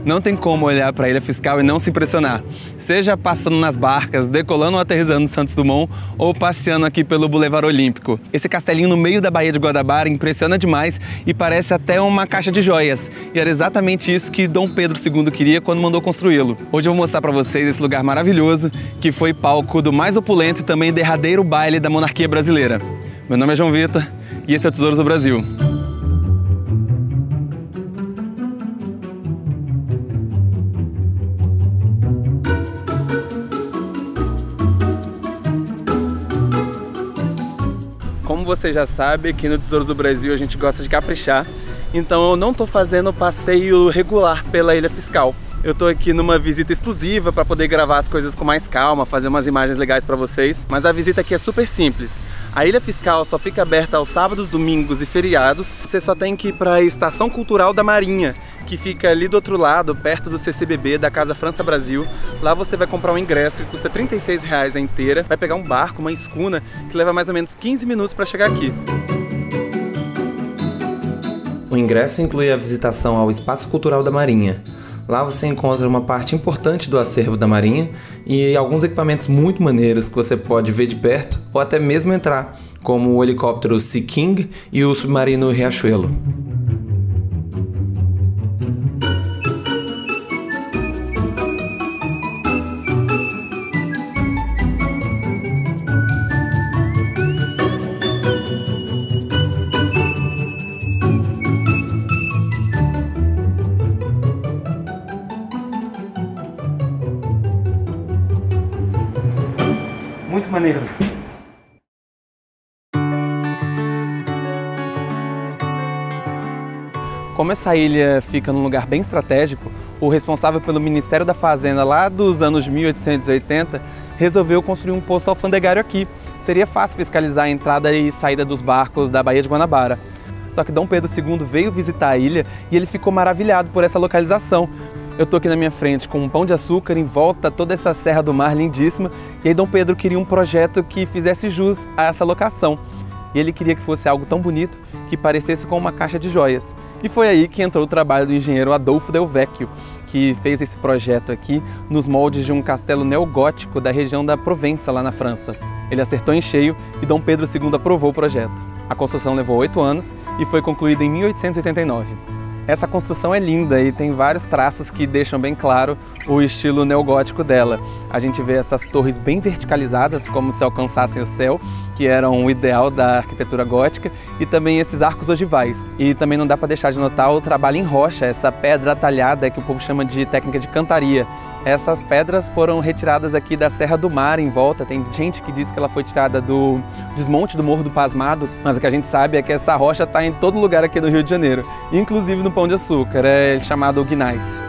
Não tem como olhar para a Ilha Fiscal e não se impressionar. Seja passando nas barcas, decolando ou aterrissando no Santos Dumont, ou passeando aqui pelo Boulevard Olímpico. Esse castelinho no meio da Baía de Guanabara impressiona demais e parece até uma caixa de joias. E era exatamente isso que Dom Pedro II queria quando mandou construí-lo. Hoje eu vou mostrar para vocês esse lugar maravilhoso, que foi palco do mais opulento e também derradeiro baile da monarquia brasileira. Meu nome é João Vitor e esse é o Tesouros do Brasil. Como você já sabe, aqui no Tesouros do Brasil a gente gosta de caprichar, então eu não estou fazendo passeio regular pela Ilha Fiscal. Eu tô aqui numa visita exclusiva para poder gravar as coisas com mais calma, fazer umas imagens legais para vocês. Mas a visita aqui é super simples. A Ilha Fiscal só fica aberta aos sábados, domingos e feriados. Você só tem que ir para a Estação Cultural da Marinha, que fica ali do outro lado, perto do CCBB, da Casa França Brasil. Lá você vai comprar um ingresso que custa R$ 36,00 a inteira. Vai pegar um barco, uma escuna, que leva mais ou menos 15 minutos para chegar aqui. O ingresso inclui a visitação ao Espaço Cultural da Marinha. Lá você encontra uma parte importante do acervo da Marinha e alguns equipamentos muito maneiros que você pode ver de perto ou até mesmo entrar, como o helicóptero Sea King e o submarino Riachuelo. Muito maneiro. Como essa ilha fica num lugar bem estratégico, o responsável pelo Ministério da Fazenda lá dos anos 1880 resolveu construir um posto alfandegário aqui. Seria fácil fiscalizar a entrada e saída dos barcos da Baía de Guanabara. Só que Dom Pedro II veio visitar a ilha e ele ficou maravilhado por essa localização. Eu tô aqui na minha frente com um pão de açúcar, em volta toda essa Serra do Mar lindíssima, e aí Dom Pedro queria um projeto que fizesse jus a essa locação. E ele queria que fosse algo tão bonito que parecesse com uma caixa de joias. E foi aí que entrou o trabalho do engenheiro Adolfo Del Vecchio, que fez esse projeto aqui nos moldes de um castelo neogótico da região da Provença, lá na França. Ele acertou em cheio e Dom Pedro II aprovou o projeto. A construção levou 8 anos e foi concluída em 1889. Essa construção é linda e tem vários traços que deixam bem claro o estilo neogótico dela. A gente vê essas torres bem verticalizadas, como se alcançassem o céu, que eram o ideal da arquitetura gótica, e também esses arcos ogivais. E também não dá para deixar de notar o trabalho em rocha, essa pedra talhada que o povo chama de técnica de cantaria. Essas pedras foram retiradas aqui da Serra do Mar em volta. Tem gente que diz que ela foi tirada do desmonte do Morro do Pasmado, mas o que a gente sabe é que essa rocha está em todo lugar aqui no Rio de Janeiro, inclusive no Pão de Açúcar, é chamado gneiss.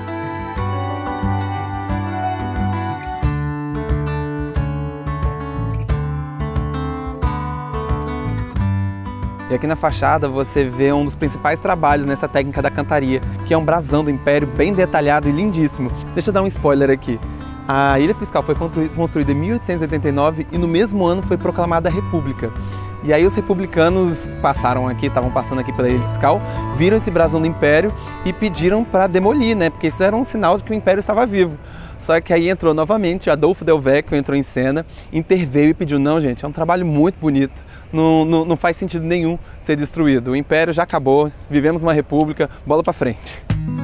E aqui na fachada você vê um dos principais trabalhos nessa técnica da cantaria, que é um brasão do Império bem detalhado e lindíssimo. Deixa eu dar um spoiler aqui. A Ilha Fiscal foi construída em 1889 e no mesmo ano foi proclamada a República. E aí os republicanos passaram aqui, estavam passando aqui pela Ilha Fiscal, viram esse brasão do Império e pediram para demolir, né? Porque isso era um sinal de que o Império estava vivo. Só que aí entrou novamente, Adolfo Del Vecchio entrou em cena, interveio e pediu: não, gente, é um trabalho muito bonito, não faz sentido nenhum ser destruído. O Império já acabou, vivemos uma república, bola pra frente.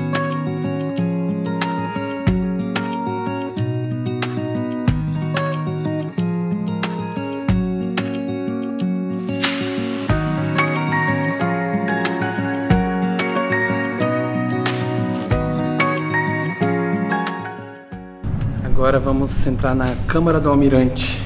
Agora vamos entrar na Câmara do Almirante.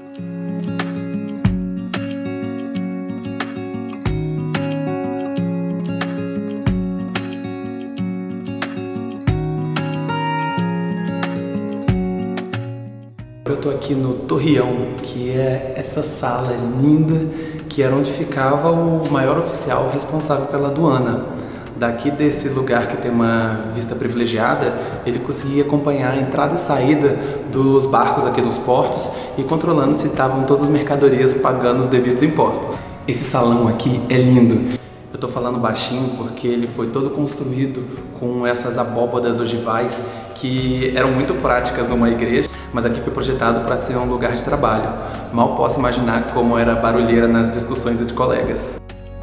Eu tô aqui no Torreão, que é essa sala linda, que era onde ficava o maior oficial responsável pela aduana. Daqui desse lugar que tem uma vista privilegiada, ele conseguia acompanhar a entrada e saída dos barcos aqui dos portos e controlando se estavam todas as mercadorias pagando os devidos impostos. Esse salão aqui é lindo. Eu Eu tô falando baixinho porque ele foi todo construído com essas abóbadas ogivais que eram muito práticas numa igreja, mas aqui foi projetado para ser um lugar de trabalho. Mal posso imaginar como era barulheira nas discussões entre colegas.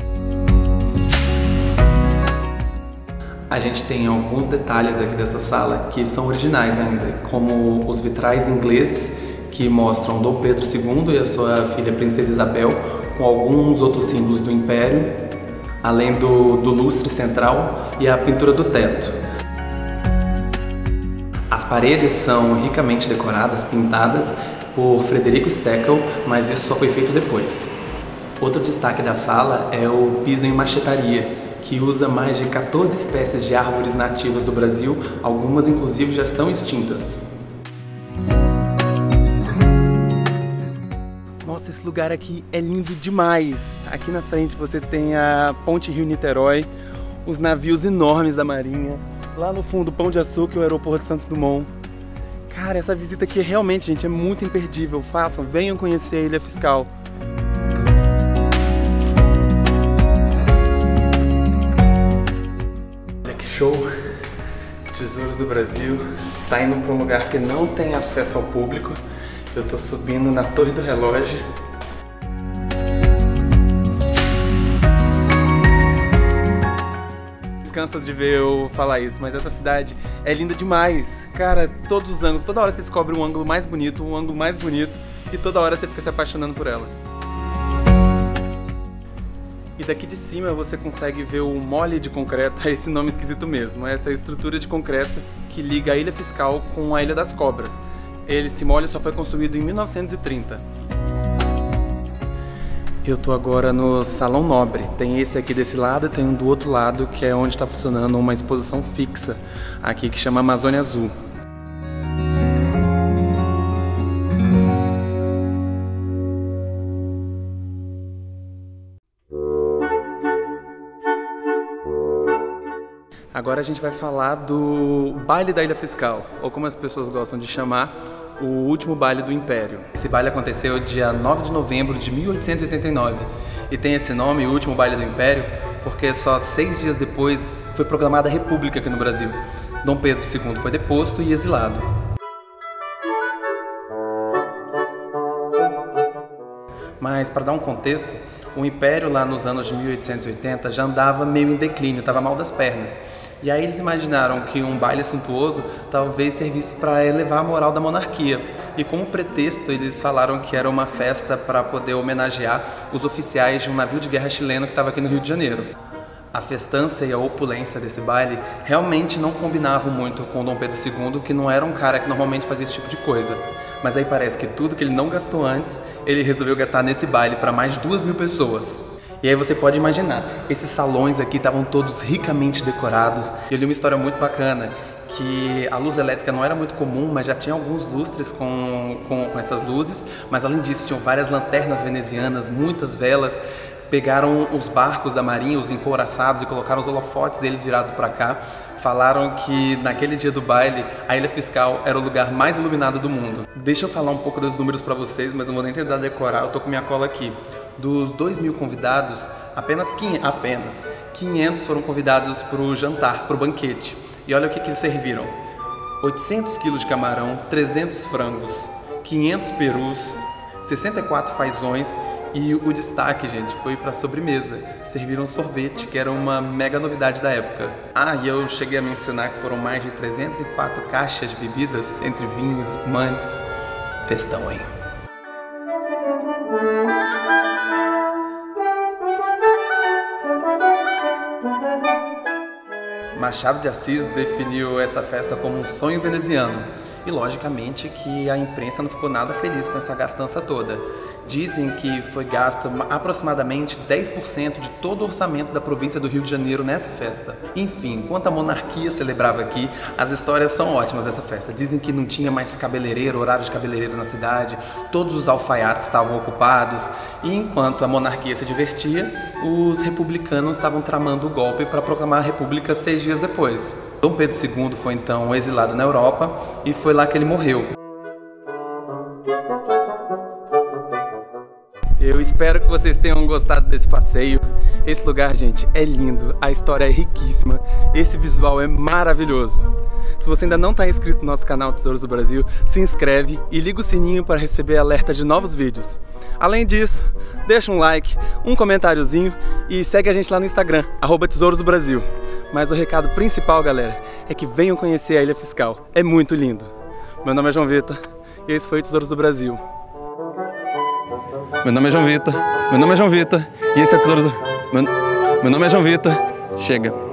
A gente tem alguns detalhes aqui dessa sala que são originais ainda, como os vitrais ingleses que mostram Dom Pedro II e a sua filha Princesa Isabel, com alguns outros símbolos do Império, além do lustre central e a pintura do teto. As paredes são ricamente decoradas, pintadas por Frederico Steckel, mas isso só foi feito depois. Outro destaque da sala é o piso em machetaria, que usa mais de 14 espécies de árvores nativas do Brasil, algumas inclusive já estão extintas. Nossa, esse lugar aqui é lindo demais! Aqui na frente você tem a Ponte Rio-Niterói, os navios enormes da Marinha, lá no fundo o Pão de Açúcar e o aeroporto de Santos Dumont. Cara, essa visita aqui realmente, gente, é muito imperdível. Façam, venham conhecer a Ilha Fiscal. Show! Tesouros do Brasil. Tá indo para um lugar que não tem acesso ao público. Eu tô subindo na Torre do Relógio. Descansa de ver eu falar isso, mas essa cidade é linda demais. Cara, todos os ângulos, toda hora você descobre um ângulo mais bonito, e toda hora você fica se apaixonando por ela. E daqui de cima você consegue ver o mole de concreto, é esse nome esquisito mesmo, essa estrutura de concreto que liga a Ilha Fiscal com a Ilha das Cobras. Esse mole só foi construído em 1930. Eu tô agora no Salão Nobre, tem esse aqui desse lado e tem um do outro lado que é onde está funcionando uma exposição fixa aqui que chama Amazônia Azul. Agora a gente vai falar do baile da Ilha Fiscal, ou como as pessoas gostam de chamar, o último baile do Império. Esse baile aconteceu dia 9 de novembro de 1889 e tem esse nome, o último baile do Império, porque só 6 dias depois foi proclamada a República aqui no Brasil. Dom Pedro II foi deposto e exilado. Mas para dar um contexto, o Império lá nos anos de 1880 já andava meio em declínio, estava mal das pernas. E aí eles imaginaram que um baile suntuoso talvez servisse para elevar a moral da monarquia. E como pretexto eles falaram que era uma festa para poder homenagear os oficiais de um navio de guerra chileno que estava aqui no Rio de Janeiro. A festança e a opulência desse baile realmente não combinavam muito com Dom Pedro II, que não era um cara que normalmente fazia esse tipo de coisa. Mas aí parece que tudo que ele não gastou antes, ele resolveu gastar nesse baile para mais de 2.000 pessoas. E aí você pode imaginar, esses salões aqui estavam todos ricamente decorados. Eu li uma história muito bacana, que a luz elétrica não era muito comum, mas já tinha alguns lustres com essas luzes. Mas além disso, tinham várias lanternas venezianas, muitas velas. Pegaram os barcos da marinha, os encouraçados, e colocaram os holofotes deles virados para cá. Falaram que naquele dia do baile, a Ilha Fiscal era o lugar mais iluminado do mundo. Deixa eu falar um pouco dos números para vocês, mas não vou nem tentar decorar, eu tô com minha cola aqui. Dos 2.000 convidados, apenas 500 foram convidados para o jantar, para o banquete. E olha o que eles serviram: 800 quilos de camarão, 300 frangos, 500 perus, 64 fazões. E o destaque, gente, foi para a sobremesa. Serviram sorvete, que era uma mega novidade da época. Ah, e eu cheguei a mencionar que foram mais de 304 caixas de bebidas, entre vinhos e espumantes. Festão, hein? Machado de Assis definiu essa festa como um sonho veneziano. E logicamente que a imprensa não ficou nada feliz com essa gastança toda. Dizem que foi gasto aproximadamente 10% de todo o orçamento da província do Rio de Janeiro nessa festa. Enfim, enquanto a monarquia celebrava aqui, as histórias são ótimas dessa festa. Dizem que não tinha mais cabeleireiro, horário de cabeleireiro na cidade, todos os alfaiates estavam ocupados, e enquanto a monarquia se divertia, os republicanos estavam tramando o golpe para proclamar a República 6 dias depois. Dom Pedro II foi então exilado na Europa e foi lá que ele morreu. Eu espero que vocês tenham gostado desse passeio. Esse lugar, gente, é lindo, a história é riquíssima, esse visual é maravilhoso. Se você ainda não está inscrito no nosso canal Tesouros do Brasil, se inscreve e liga o sininho para receber alerta de novos vídeos. Além disso, deixa um like, um comentáriozinho e segue a gente lá no Instagram, @Tesouros do Brasil. Mas o recado principal, galera, é que venham conhecer a Ilha Fiscal, é muito lindo. Meu nome é João Vitor e esse foi o Tesouros do Brasil. Meu nome é João Vitor, e esse é Tesouros do... Meu nome é João Vitor. Chega.